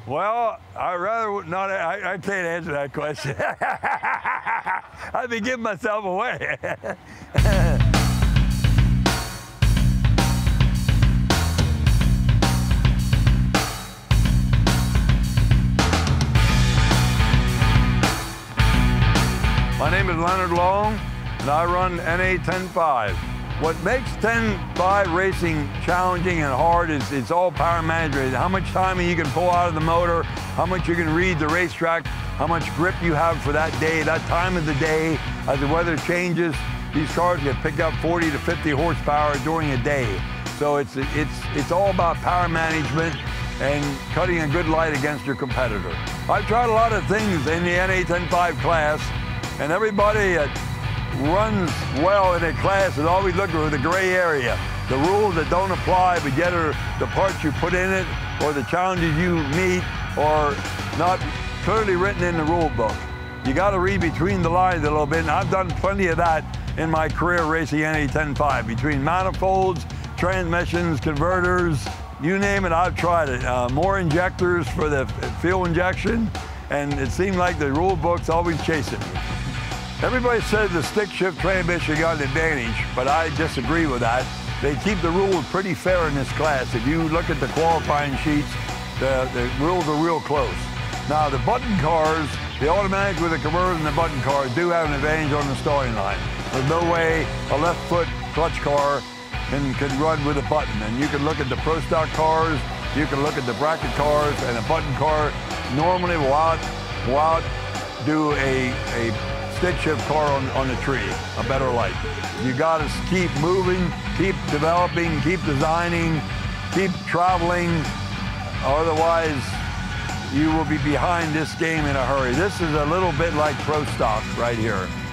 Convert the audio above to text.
Well, I'd rather not. I can't answer that question. I'd be giving myself away. My name is Leonard Long, and I run NA 10.5. What makes 10.5 racing challenging and hard is it's all power management. How much time you can pull out of the motor, how much you can read the racetrack, how much grip you have for that day, that time of the day. As the weather changes, these cars can pick up 40 to 50 horsepower during a day. So it's all about power management and cutting a good light against your competitor. I've tried a lot of things in the NA 10.5 class, and everybody that runs well in a class is always looking for the gray area. The rules that don't apply, but yet are the parts you put in it or the challenges you meet are not clearly written in the rule book. You got to read between the lines a little bit, and I've done plenty of that in my career racing NA 10.5. Between manifolds, transmissions, converters, you name it, I've tried it. More injectors for the fuel injection, and it seemed like the rule book's always chasing me. Everybody says the stick shift transmission got an advantage, but I disagree with that. They keep the rules pretty fair in this class. If you look at the qualifying sheets, the rules are real close. Now the button cars, the automatics with the converters and the button cars do have an advantage on the starting line. There's no way a left foot clutch car can run with a button. And you can look at the Pro Stock cars, you can look at the bracket cars, and a button car normally will outdo a stick shift car on the tree, a better light. You got to keep moving, keep developing, keep designing, keep traveling, otherwise you will be behind this game in a hurry. This is a little bit like Pro Stock right here.